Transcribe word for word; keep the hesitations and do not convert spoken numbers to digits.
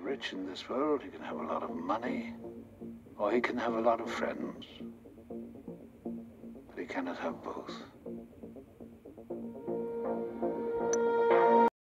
rich in this world, he can have a lot of money, or he can have a lot of friends. But he cannot have both.